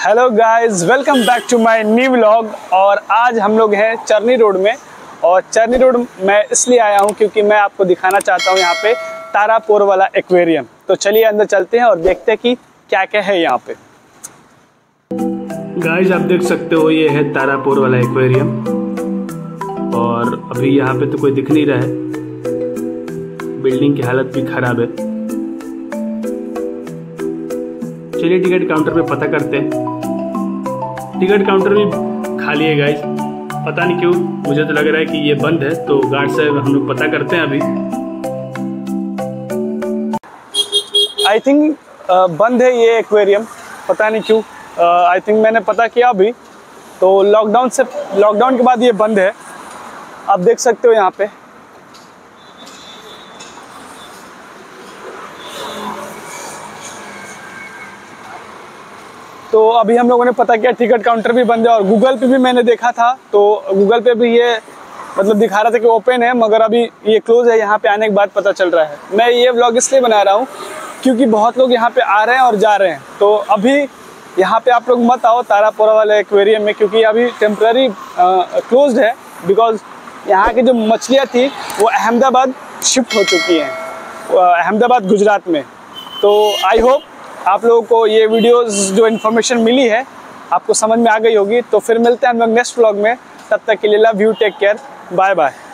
Hello guys, welcome back to my new vlog. और आज हम लोग हैं चरनी रोड में। और चरनी रोड मैं इसलिए आया हूं क्योंकि मैं आपको दिखाना चाहता हूं यहाँ पे तारापुर वाला एक्वेरियम। तो चलिए अंदर चलते हैं और देखते हैं कि क्या क्या है यहाँ पे। गाइस आप देख सकते हो ये है तारापुर वाला एक्वेरियम। और अभी यहाँ पे तो कोई दिख नहीं रहा है, बिल्डिंग की हालत भी खराब है। चलिए टिकट काउंटर पे पता करते हैं। टिकट काउंटर भी खाली है गाइस, पता नहीं क्यों, मुझे तो लग रहा है कि ये बंद है। तो गार्ड से हम लोग पता करते हैं। अभी आई थिंक बंद है ये एक्वेरियम, पता नहीं क्यों। आई थिंक मैंने पता किया अभी, तो लॉकडाउन के बाद ये बंद है। आप देख सकते हो यहाँ पे। तो अभी हम लोगों ने पता किया टिकट काउंटर भी बंद है। और गूगल पे भी मैंने देखा था, तो गूगल पे भी ये मतलब दिखा रहा था कि ओपन है, मगर अभी ये क्लोज है। यहाँ पे आने के बाद पता चल रहा है। मैं ये व्लॉग इसलिए बना रहा हूँ क्योंकि बहुत लोग यहाँ पे आ रहे हैं और जा रहे हैं। तो अभी यहाँ पे आप लोग मत आओ तारापुरा वाले एक्वेरियम में, क्योंकि अभी टेम्पररी क्लोज्ड है। बिकॉज यहाँ की जो मछलियाँ थी वो अहमदाबाद शिफ्ट हो चुकी हैं, अहमदाबाद गुजरात में। तो आई होप आप लोगों को ये वीडियोस जो इन्फॉर्मेशन मिली है आपको समझ में आ गई होगी। तो फिर मिलते हैं हम लोग नेक्स्ट व्लॉग में। तब तक के लिए love you, take care, bye bye.